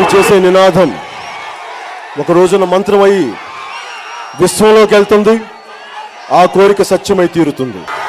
మీరు చేసే నినాదం ఒక రోజున మంత్రమై విశ్వంలోకి వెళ్తుంది. ఆ కోరిక సత్యమై తీరుతుంది.